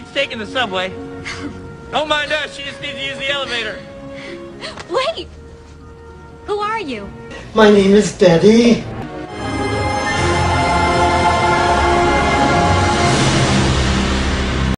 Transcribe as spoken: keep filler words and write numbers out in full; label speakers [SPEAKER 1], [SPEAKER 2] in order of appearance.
[SPEAKER 1] Kate's taking the subway. Don't mind us, she just needs to use the elevator.
[SPEAKER 2] Wait! Who are you?
[SPEAKER 3] My name is Betty.